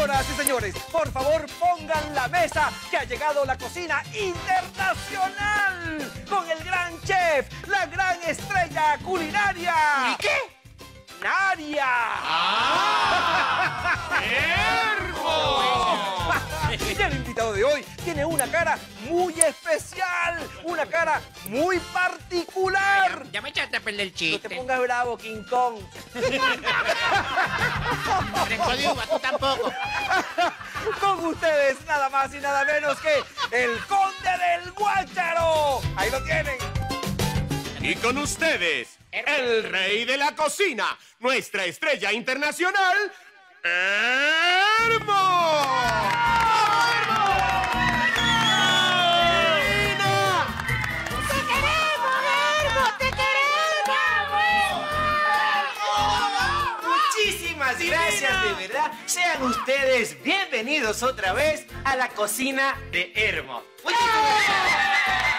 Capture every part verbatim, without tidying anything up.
Señoras y señores, por favor pongan la mesa que ha llegado la cocina internacional con el gran chef, la gran estrella culinaria. ¿Y qué? ¡Naria! ¡Ah! ¡Hermo! Y el invitado de hoy tiene una cara muy especial, una cara muy particular. Ya me echaste a perder el No chiste. te pongas bravo, King Kong. Frescolín, tú tampoco. Con ustedes, nada más y nada menos que el Conde del Guácharo. Ahí lo tienen. Y con ustedes, el rey de la cocina, nuestra estrella internacional, Hermo. ¡Te queremos, Hermo! ¡Te queremos! Muchísimas gracias, de verdad. Sean ustedes bienvenidos otra vez a la cocina de Hermo. Muchísimas gracias.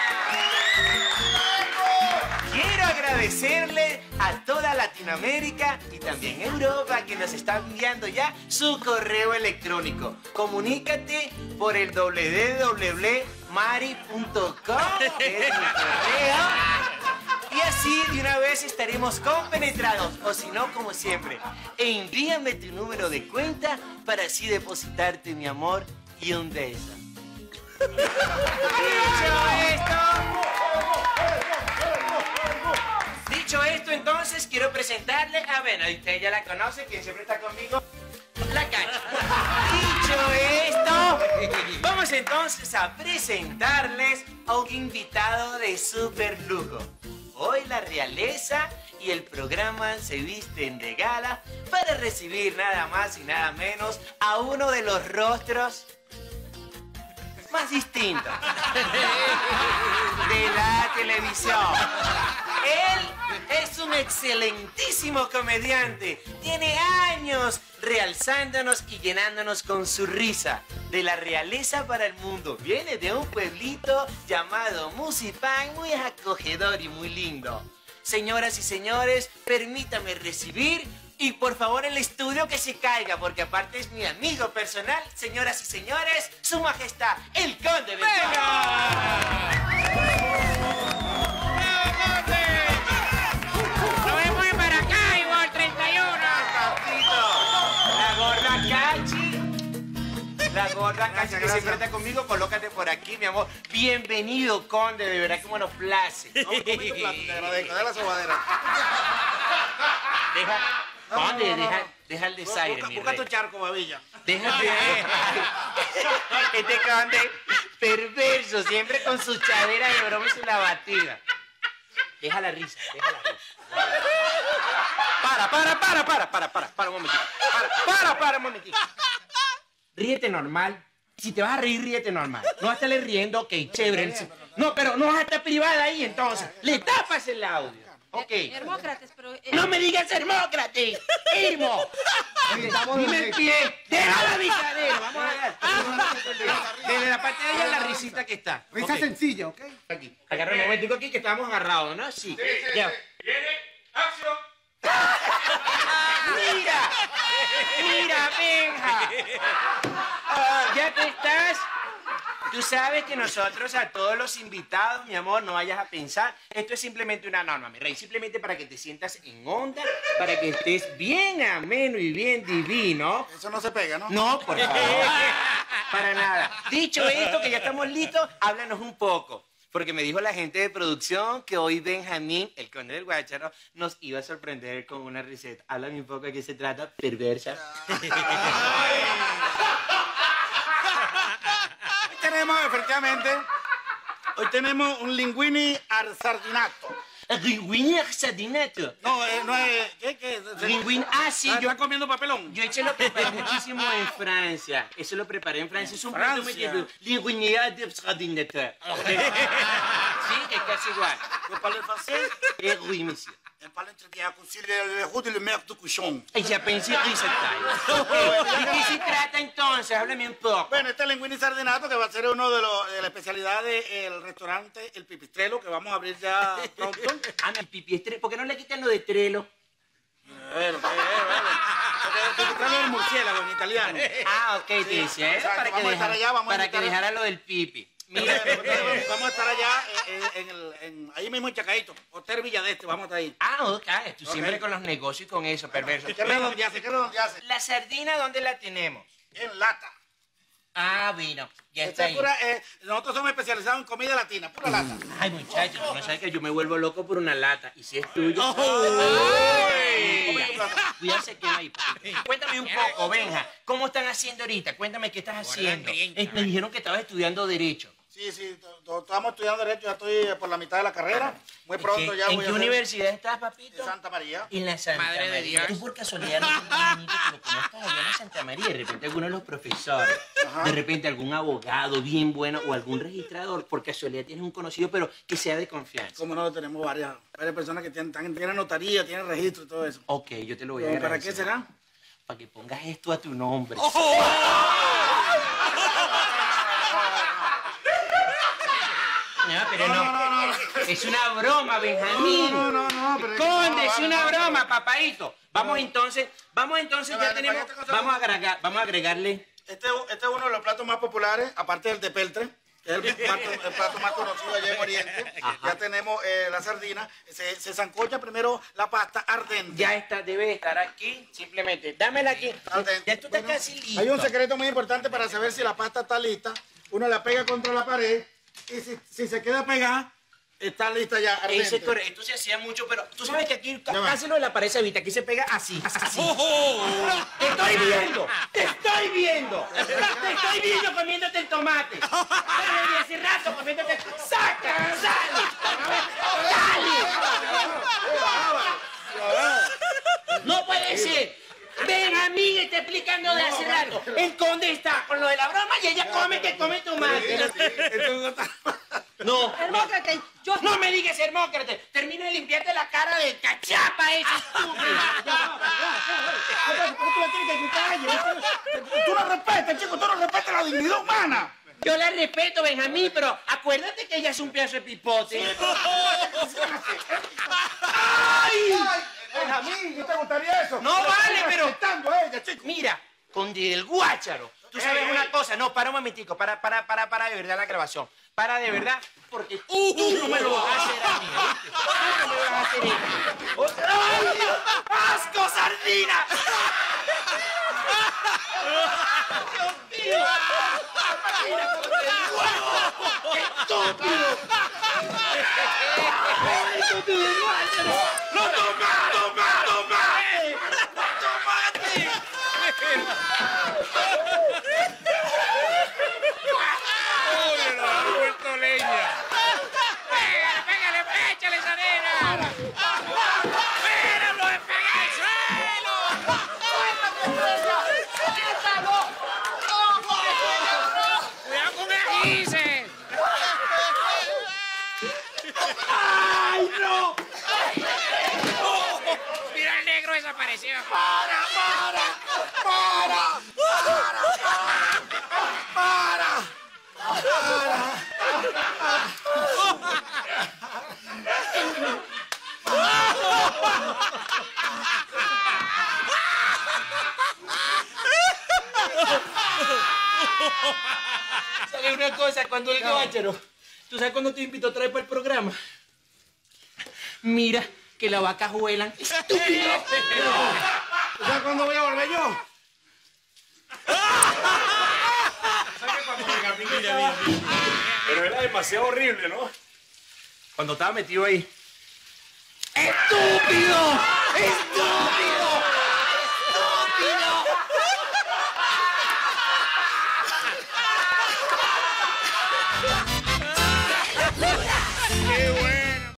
Quiero agradecerle a toda Latinoamérica y también Europa que nos están enviando ya su correo electrónico. Comunícate por el doble u doble u doble u punto mari punto com, que es mi correo. Y así de una vez estaremos compenetrados, o si no, como siempre, envíame tu número de cuenta para así depositarte mi amor y un beso. Dicho esto... Dicho esto, entonces, quiero presentarle a... Bueno, usted ya la conoce, quien siempre está conmigo, la Cacha. Dicho esto, vamos entonces a presentarles a un invitado de súper lujo. Hoy la realeza y el programa se visten de gala para recibir nada más y nada menos a uno de los rostros más distintos de la televisión. Él es un excelentísimo comediante. Tiene años realzándonos y llenándonos con su risa. De la realeza para el mundo. Viene de un pueblito llamado Musipán, muy acogedor y muy lindo. Señoras y señores, permítame recibir... Y por favor el estudio que se caiga, porque aparte es mi amigo personal. Señoras y señores, su majestad, el Conde del Guácharo. ¡Nos vemos para acá, igual treinta y uno! La gorda Cachi. La gorda Cachi que siempre está conmigo, colócate por aquí, mi amor. Bienvenido, Conde, de verdad que me lo place. No, con mi plato, te agradezco. De la sobadera. Deja, No, Conde, no, no, deja, no. deja el desaire, Busca, mi busca rey. tu charco, babilla. Deja de... Este Conde perverso, siempre con su chadera de broma y su lavativa. Deja la risa, deja la risa. Para, para, para, para, para, para, para un momentito. Para, para, para un momentito. Ríete normal. Si te vas a reír, ríete normal. No vas a estarle riendo, ok, chévere. No, pero no vas a estar privada ahí, entonces. Le tapas el audio. Ok. Hermócrates, pero... eh, No me digas Hermócrates. Hermo. Dime el pie. Deja la bicadera. Vamos a ver. Desde la parte de allá la risita que está. Risa Ok. sencilla, ¿ok? Aquí. Agarra un momentico aquí que estamos agarrados, ¿no? Sí. Ya. Viene, acción. ¡Mira! ¡Mira, Benja! ¿Ya te estás? Tú sabes que nosotros a todos los invitados, mi amor, no vayas a pensar. Esto es simplemente una norma, mi rey. Simplemente para que te sientas en onda, para que estés bien ameno y bien divino. Eso no se pega, ¿no? No, por favor. Para nada. Dicho esto, que ya estamos listos, háblanos un poco. Porque me dijo la gente de producción que hoy Benjamín, el Conde del Guácharo, nos iba a sorprender con una receta. Háblame un poco de qué se trata, perversa. Hoy tenemos, efectivamente, hoy tenemos un linguini al sardinato. Linguini sardinato. No, eh, no es... ¿Qué? ¿Qué? Linguini, ah, sí, Ah, yo, ¿Estás comiendo papelón? yo eso lo preparé muchísimo en Francia. Eso lo preparé en Francia. Es un plato muy Francia. típico. Linguini sardinato. Sí, es casi igual. Vous parlez français? Eh, oui, monsieur. Elle parle très bien. Concile le roux et le maire du cochon. Y ya pensé que se ¿De qué se trata entonces? Háblame un poco. Bueno, este linguini sardinato que va a ser uno de, los, de la especialidad del restaurante El Pipistrelo que vamos a abrir ya pronto. Ah, mi pipi, ¿por qué no le quitan lo de Trello? Bueno, pues, eh, bueno. Porque el Pipistrelo del murciélago en italiano. Ah, ok, te decía, era exacto, para que, vamos a estar dejara, allá, vamos a para que invitar a- dejara lo del pipi. Mira, Mira, entonces, vamos a estar allá eh, en, el, en, ahí mismo en Chacaíto, Hotel Villadeste, vamos a estar ahí. ah, ok, tú Ok. siempre con los negocios y con eso, perverso. ¿Qué redondeaste? ¿Qué redondeaste? La sardina, ¿dónde la tenemos? En lata. Ah, vino, ya está Esta es ahí. pura, eh, nosotros somos especializados en comida latina, pura lata. Ay, muchachos, tú no sabes que yo me vuelvo loco por una lata. Y si es tuyo. Come tu plato. Cuidado, se quema ahí. papi. Cuéntame un poco, Benja. ¿Cómo están haciendo ahorita? Cuéntame qué estás haciendo. Eh, me dijeron que estabas estudiando Derecho. Sí, sí, to- to- estamos estudiando Derecho, ya estoy eh, por la mitad de la carrera. Muy pronto ¿Qué- ya ¿En voy qué a hacer- universidad estás, papito? En Santa María. En la Santa Madre de María. Dios. Tú por casualidad no tienes un niñito que lo conozcas allá en la Santa María. De repente alguno de los profesores. De repente algún abogado bien bueno o algún registrador. Por casualidad tienes un conocido, pero que sea de confianza. Como no, tenemos varias, varias personas que tienen, tan- tienen notaría, tienen registro y todo eso. Ok, yo te lo voy a ¿Para qué agradecer. será? Para que pongas esto a tu nombre. No, pero no. Es una broma, Benjamín. No, no, no, pero es que Conde, no, es vale, una vale. broma, papadito. Vamos entonces, vamos entonces, Ya, ya vale, tenemos, para esta cosa vamos a no. agregar, vamos a agregarle. Este, este es uno de los platos más populares, aparte del tepeltre. Es el plato, el plato más conocido allá en Oriente. Ya tenemos eh, la sardina. Se, se zancocha primero la pasta ardente. Ya está, debe de estar aquí. Simplemente, dámela aquí. Ardente. Ya tú estás Bueno, casi listo. Hay un secreto muy importante para saber si la pasta está lista. Uno la pega contra la pared y si, si se queda pegada, está lista ya ardente. Ese es correcto. Esto se hacía mucho, pero tú sabes que aquí ca- Ya va. casi lo de la pared se evita. Aquí se pega así, así. ¡Te estoy viendo! ¡Te estoy viendo! ¡Te estoy viendo comiéndote el tomate! ¡Desde hace rato comiéndote! ¡Saca! ¡Sale! ¡Sale! ¡No puede ser! Benjamín está explicando de hace rato. El conde está con lo de la broma y ella come que come tomate. Esto no está- No, Hermócrate, yo... no me digas Hermócrates. Termina de limpiarte la cara de cachapa ese estúpido. Tú no respetas, chico, tú no respetas la dignidad humana. Yo la respeto, Benjamín, pero acuérdate que ella es un pedazo de pipote. ¡Ay! Benjamín, ¿no te gustaría eso? No vale, pero- Respetando a ella, chico. Mira, con el guácharo. Tú sabes una cosa, no, para un momentico, para, para, para, para de verdad la grabación. Para de verdad, porque tú no me lo vas a hacer a mí, ¿oíste? Tú no me vas a hacer esto. Otra- ¡Ay, Dios! ¡Asco, sardina! ¡Dios mío! ¡Mira cómo te digo! ¡Estúpido! ¡Ay, con tu guácharo! ¡No toma, toma, tomate! ¡Tomate! ¡Uy, lo ha vuelto leña! ¡Pégale, pégale, échale esa arena! ¡Pégalo, pega al suelo! ¡Cuidado con ajíces! ¡Ay, no! ¡Mira, el negro desapareció! ¿Sabes una cosa? Cuando el guácharo, ¿tú sabes cuándo te invito a traer para el programa? Mira que las vacas vuelan. ¡Estúpido! ¿Tú sabes cuándo voy a volver yo? Pero era demasiado horrible, ¿no? Cuando estaba metido ahí. ¡Estúpido! ¡Estúpido!